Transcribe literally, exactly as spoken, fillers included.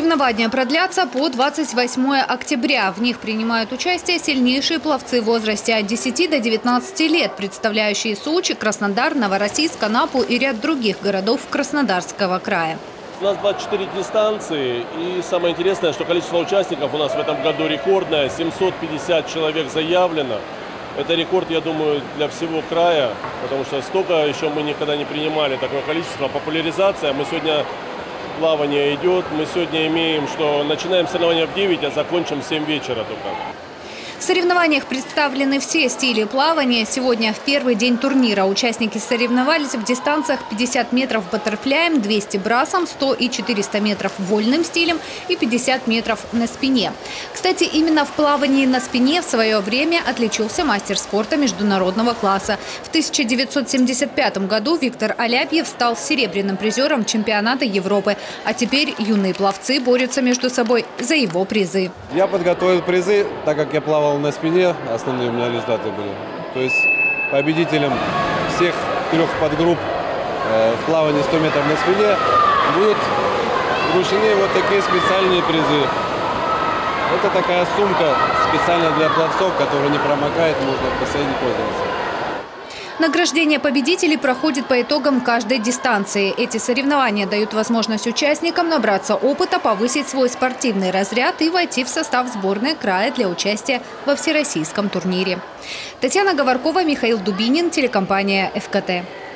Соревнования продлятся по двадцать восьмое октября. В них принимают участие сильнейшие пловцы в возрасте от десяти до девятнадцати лет, представляющие Сочи, Краснодар, Новороссийск, Анапу и ряд других городов Краснодарского края. У нас двадцать четыре дистанции, и самое интересное, что количество участников у нас в этом году рекордное. семьсот пятьдесят человек заявлено. Это рекорд, я думаю, для всего края, потому что столько еще мы никогда не принимали такое количество. Популяризация. Мы сегодня, плавание идет. Мы сегодня имеем, что начинаем соревнования в девять, а закончим в семь вечера только. В соревнованиях представлены все стили плавания. Сегодня, в первый день турнира, участники соревновались в дистанциях пятьдесят метров баттерфляем, двести брасом, сто и четыреста метров вольным стилем и пятьдесят метров на спине. Кстати, именно в плавании на спине в свое время отличился мастер спорта международного класса. В тысяча девятьсот семьдесят пятом году Виктор Аляпьев стал серебряным призером чемпионата Европы. А теперь юные пловцы борются между собой за его призы. Я подготовил призы, так как я плавал на спине, основные у меня результаты были. То есть победителем всех трех подгрупп э, в плавании сто метров на спине будут вручены вот такие специальные призы. Это такая сумка специально для пловцов, которая не промокает, можно постоянно пользоваться. Награждение победителей проходит по итогам каждой дистанции. Эти соревнования дают возможность участникам набраться опыта, повысить свой спортивный разряд и войти в состав сборной края для участия во всероссийском турнире. Татьяна Говоркова, Михаил Дубинин, телекомпания ФКТ.